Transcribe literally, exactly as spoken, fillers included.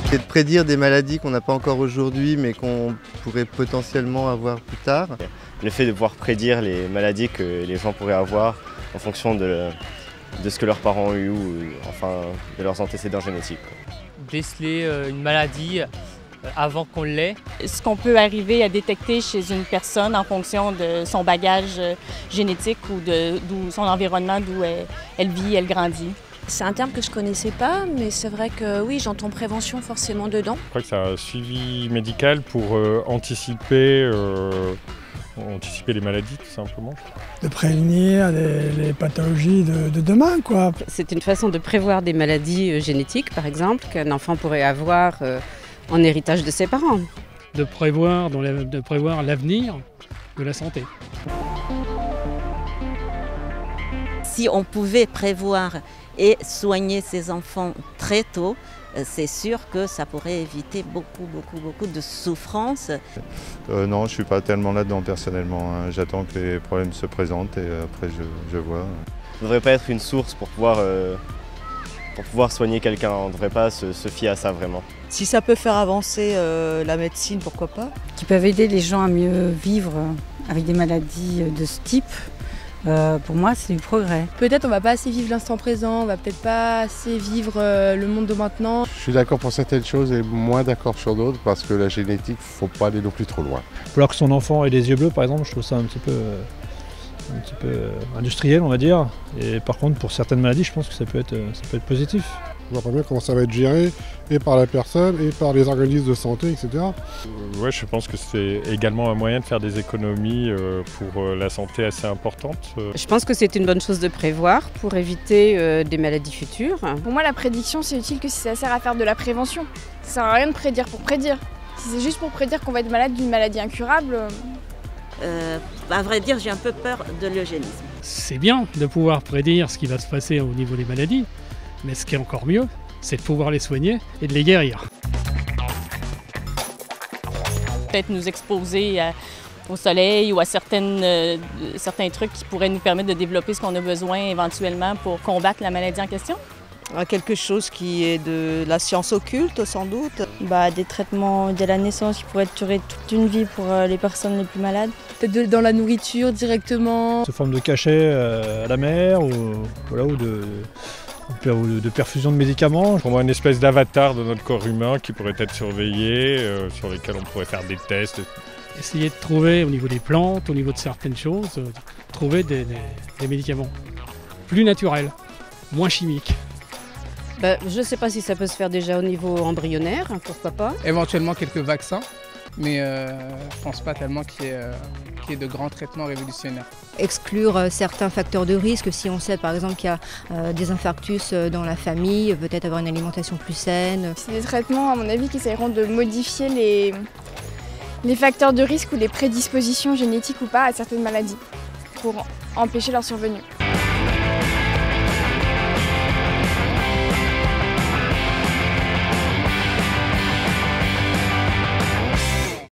C'est de prédire des maladies qu'on n'a pas encore aujourd'hui mais qu'on pourrait potentiellement avoir plus tard. Le fait de pouvoir prédire les maladies que les gens pourraient avoir en fonction de, de ce que leurs parents ont eu ou enfin de leurs antécédents génétiques. Déceler une maladie avant qu'on l'ait. Ce qu'on peut arriver à détecter chez une personne en fonction de son bagage génétique ou de d'où son environnement, d'où elle, elle vit, elle grandit. C'est un terme que je ne connaissais pas, mais c'est vrai que oui, j'entends prévention forcément dedans. Je crois que c'est un suivi médical pour euh, anticiper, euh, anticiper les maladies tout simplement. De prévenir les, les pathologies de, de demain, quoi. C'est une façon de prévoir des maladies génétiques, par exemple, qu'un enfant pourrait avoir euh, en héritage de ses parents. De prévoir, de prévoir l'avenir de la santé. Si on pouvait prévoir et soigner ses enfants très tôt, c'est sûr que ça pourrait éviter beaucoup, beaucoup, beaucoup de souffrances. Euh, non, je ne suis pas tellement là-dedans personnellement. Hein. J'attends que les problèmes se présentent et après je, je vois. Ça ne devrait pas être une source pour pouvoir, euh, pour pouvoir soigner quelqu'un. On ne devrait pas se, se fier à ça vraiment. Si ça peut faire avancer euh, la médecine, pourquoi pas. Qui peuvent aider les gens à mieux vivre avec des maladies de ce type. Euh, pour moi, c'est du progrès. Peut-être on va pas assez vivre l'instant présent, on va peut-être pas assez vivre euh, le monde de maintenant. Je suis d'accord pour certaines choses et moins d'accord sur d'autres parce que la génétique, faut pas aller non plus trop loin. Alors que son enfant ait des yeux bleus, par exemple, je trouve ça un petit peu, un petit peu industriel, on va dire. Et par contre, pour certaines maladies, je pense que ça peut être, ça peut être positif. On voit pas bien comment ça va être géré, et par la personne, et par les organismes de santé, et cetera. Euh, ouais, je pense que c'est également un moyen de faire des économies euh, pour euh, la santé assez importante. Je pense que c'est une bonne chose de prévoir pour éviter euh, des maladies futures. Pour moi, la prédiction, c'est utile que si ça sert à faire de la prévention. Ça sert à rien de prédire pour prédire. Si c'est juste pour prédire qu'on va être malade d'une maladie incurable... Euh, à vrai dire, j'ai un peu peur de l'eugénisme. C'est bien de pouvoir prédire ce qui va se passer au niveau des maladies. Mais ce qui est encore mieux, c'est de pouvoir les soigner et de les guérir. Peut-être nous exposer à, au soleil ou à certaines, euh, certains trucs qui pourraient nous permettre de développer ce qu'on a besoin éventuellement pour combattre la maladie en question. Quelque chose qui est de la science occulte, sans doute. Bah, des traitements dès la naissance qui pourraient durer toute une vie pour les personnes les plus malades. Peut-être dans la nourriture directement. Sous forme de cachet euh, à la mer ou, voilà, ou de... de perfusion de médicaments. Pour moi, une espèce d'avatar de notre corps humain qui pourrait être surveillé, euh, sur lesquels on pourrait faire des tests. Essayer de trouver au niveau des plantes, au niveau de certaines choses, euh, trouver des, des, des médicaments plus naturels, moins chimiques. Bah, je ne sais pas si ça peut se faire déjà au niveau embryonnaire, pourquoi pas. Éventuellement quelques vaccins, mais euh, je ne pense pas tellement qu'il y ait, euh, qu'il y ait de grands traitements révolutionnaires. Exclure euh, certains facteurs de risque, si on sait par exemple qu'il y a euh, des infarctus dans la famille, peut-être avoir une alimentation plus saine. C'est des traitements à mon avis qui essaieront de modifier les, les facteurs de risque ou les prédispositions génétiques ou pas à certaines maladies pour empêcher leur survenue.